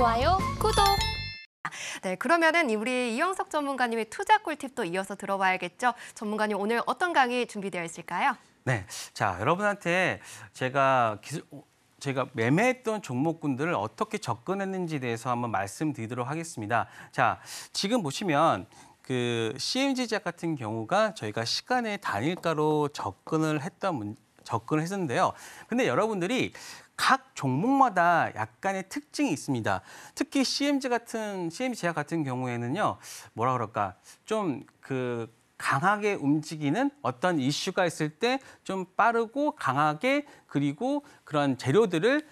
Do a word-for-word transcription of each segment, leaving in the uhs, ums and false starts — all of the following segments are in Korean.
좋아요, 구독. 네, 그러면은 우리 이영석 전문가님의 투자 꿀팁도 이어서 들어봐야겠죠. 전문가님 오늘 어떤 강의 준비되어 있을까요? 네, 자 여러분한테 제가 기술, 제가 매매했던 종목군들을 어떻게 접근했는지에 대해서 한번 말씀드리도록 하겠습니다. 자, 지금 보시면 그 씨엠지제약 같은 경우가 저희가 시간의 단일가로 접근을 했던 문, 접근을 했었는데요. 근데 여러분들이 각 종목마다 약간의 특징이 있습니다. 특히 씨엠지 같은 씨엠지제약 같은 경우에는요, 뭐라 그럴까 좀 그 강하게 움직이는 어떤 이슈가 있을 때 좀 빠르고 강하게 그리고 그런 재료들을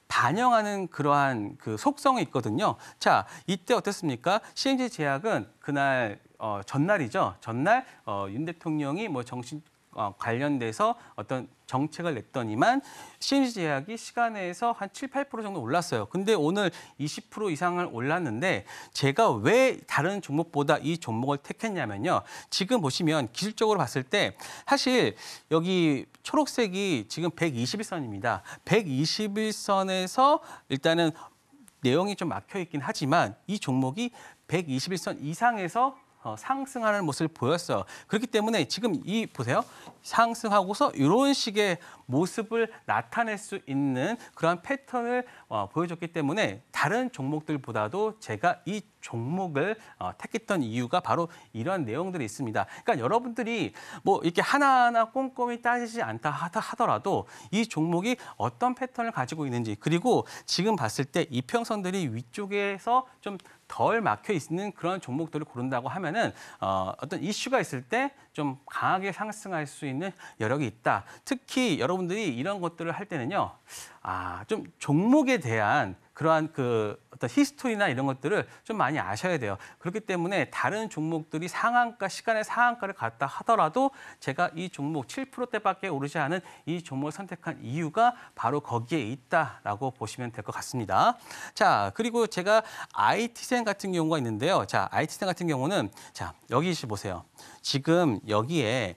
반영하는 그러한 그 속성이 있거든요. 자, 이때 어떻습니까? 씨엠지제약은 그날 어, 전날이죠. 전날 어, 윤 대통령이 뭐 정신 어, 관련돼서 어떤 정책을 냈더니만 씨엠지제약이 시간에서 한 칠, 팔 퍼센트 정도 올랐어요. 근데 오늘 이십 퍼센트 이상을 올랐는데 제가 왜 다른 종목보다 이 종목을 택했냐면요. 지금 보시면 기술적으로 봤을 때 사실 여기 초록색이 지금 백이십일 선입니다. 백이십일 선에서 일단은 내용이 좀 막혀 있긴 하지만 이 종목이 백이십일 선 이상에서 어, 상승하는 모습을 보였어요. 그렇기 때문에 지금 이 보세요. 상승하고서 이런 식의 모습을 나타낼 수 있는 그런 패턴을 어, 보여줬기 때문에 다른 종목들보다도 제가 이 종목을 어, 택했던 이유가 바로 이런 내용들이 있습니다. 그러니까 여러분들이 뭐 이렇게 하나하나 꼼꼼히 따지지 않다 하더라도 이 종목이 어떤 패턴을 가지고 있는지 그리고 지금 봤을 때 이평선들이 위쪽에서 좀 덜 막혀 있는 그런 종목들을 고른다고 하면은 어, 어떤 이슈가 있을 때 좀 강하게 상승할 수 있는 여력이 있다. 특히 여러분들이 이런 것들을 할 때는요, 아, 좀 종목에 대한 그러한 그 어떤 히스토리나 이런 것들을 좀 많이 아셔야 돼요. 그렇기 때문에 다른 종목들이 상한가, 시간의 상한가를 갔다 하더라도 제가 이 종목 칠 퍼센트대밖에 오르지 않은 이 종목을 선택한 이유가 바로 거기에 있다라고 보시면 될 것 같습니다. 자, 그리고 제가 아이티센 같은 경우가 있는데요. 자, 아이티센 같은 경우는 자, 여기 보세요. 지금 여기에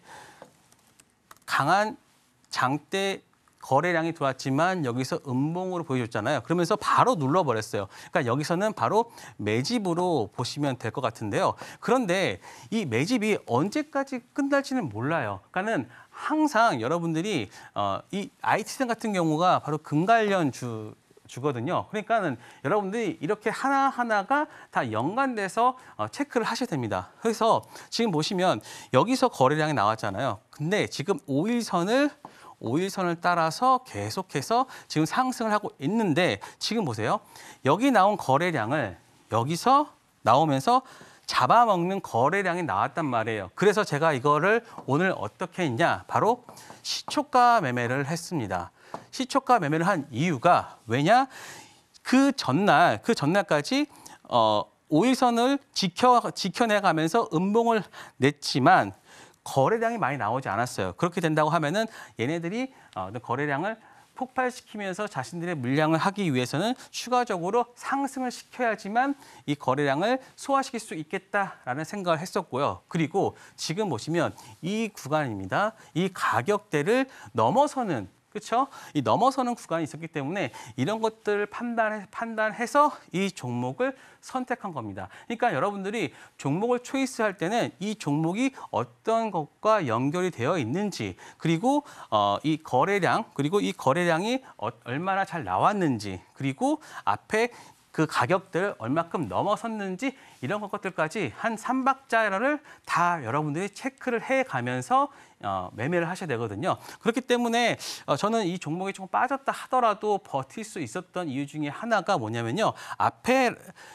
강한 장대 거래량이 들어왔지만 여기서 음봉으로 보여줬잖아요. 그러면서 바로 눌러버렸어요. 그러니까 여기서는 바로 매집으로 보시면 될 것 같은데요. 그런데 이 매집이 언제까지 끝날지는 몰라요. 그러니까는 항상 여러분들이 어, 이 아이티센 같은 경우가 바로 금관련 주 주거든요. 그러니까는 여러분들이 이렇게 하나하나가 다 연관돼서 어, 체크를 하셔야 됩니다. 그래서 지금 보시면 여기서 거래량이 나왔잖아요. 근데 지금 오 일선을 오 일선을 따라서 계속해서 지금 상승을 하고 있는데 지금 보세요. 여기 나온 거래량을 여기서 나오면서 잡아먹는 거래량이 나왔단 말이에요. 그래서 제가 이거를 오늘 어떻게 했냐? 바로 시초가 매매를 했습니다. 시초가 매매를 한 이유가 왜냐? 그 전날, 그 전날까지 어, 오 일선을 지켜, 지켜내가면서 음봉을 냈지만 거래량이 많이 나오지 않았어요. 그렇게 된다고 하면은 얘네들이 어, 거래량을 폭발시키면서 자신들의 물량을 하기 위해서는 추가적으로 상승을 시켜야지만 이 거래량을 소화시킬 수 있겠다라는 생각을 했었고요. 그리고 지금 보시면 이 구간입니다. 이 가격대를 넘어서는 그렇죠? 이 넘어서는 구간이 있었기 때문에 이런 것들을 판단해, 판단해서 이 종목을 선택한 겁니다. 그러니까 여러분들이 종목을 초이스할 때는 이 종목이 어떤 것과 연결이 되어 있는지 그리고 어, 이 거래량 그리고 이 거래량이 어, 얼마나 잘 나왔는지 그리고 앞에 그 가격들 얼마큼 넘어섰는지 이런 것들까지 한 삼 박자를 다 여러분들이 체크를 해가면서 어, 매매를 하셔야 되거든요. 그렇기 때문에 어, 저는 이 종목이 조금 빠졌다 하더라도 버틸 수 있었던 이유 중에 하나가 뭐냐면요. 앞에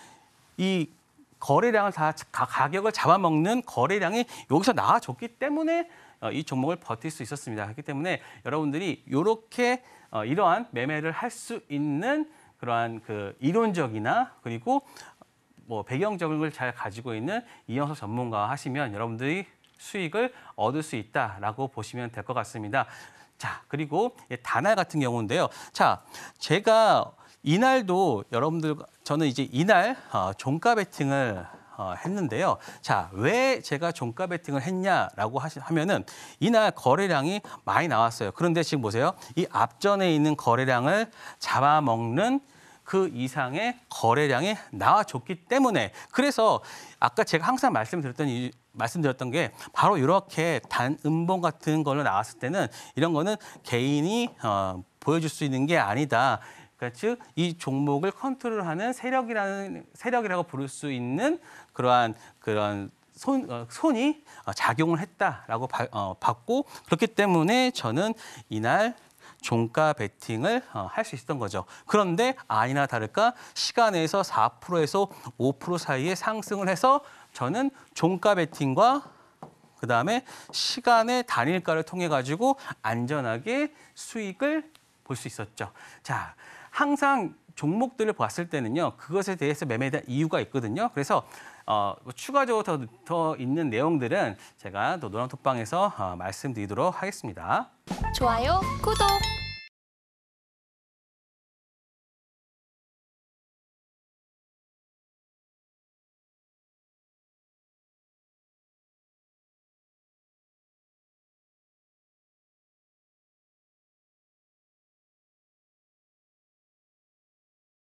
이 거래량을 다 가격을 잡아먹는 거래량이 여기서 나와줬기 때문에 어, 이 종목을 버틸 수 있었습니다. 그렇기 때문에 여러분들이 이렇게 어, 이러한 매매를 할 수 있는 그러한 그 이론적이나 그리고 뭐 배경적인 걸 잘 가지고 있는 이영석 전문가와 하시면 여러분들이 수익을 얻을 수 있다라고 보시면 될 것 같습니다. 자, 그리고 다날 같은 경우인데요. 자, 제가 이날도 여러분들 저는 이제 이날 어, 종가 베팅을 어, 했는데요. 자, 왜 제가 종가 베팅을 했냐라고 하시, 하면은 이날 거래량이 많이 나왔어요. 그런데 지금 보세요. 이 앞전에 있는 거래량을 잡아먹는 그 이상의 거래량이 나와줬기 때문에 그래서 아까 제가 항상 말씀드렸던 이 말씀드렸던 게 바로 이렇게 단음봉 같은 걸로 나왔을 때는 이런 거는 개인이 어, 보여줄 수 있는 게 아니다. 그러니까 즉 이 종목을 컨트롤하는 세력이라는 세력이라고 부를 수 있는 그러한 그런 손, 어, 손이 작용을 했다라고 바, 어, 봤고 그렇기 때문에 저는 이날 종가 베팅을 어, 할 수 있었던 거죠. 그런데 아니나 다를까 시간에서 사 퍼센트에서 오 퍼센트 사이에 상승을 해서 저는 종가 베팅과 그다음에 시간의 단일가를 통해 가지고 안전하게 수익을 볼 수 있었죠. 자, 항상 종목들을 봤을 때는요. 그것에 대해서 매매에 대한 이유가 있거든요. 그래서 어, 추가적으로 더, 더 있는 내용들은 제가 또 노랑톡방에서 어, 말씀드리도록 하겠습니다. 좋아요, 구독!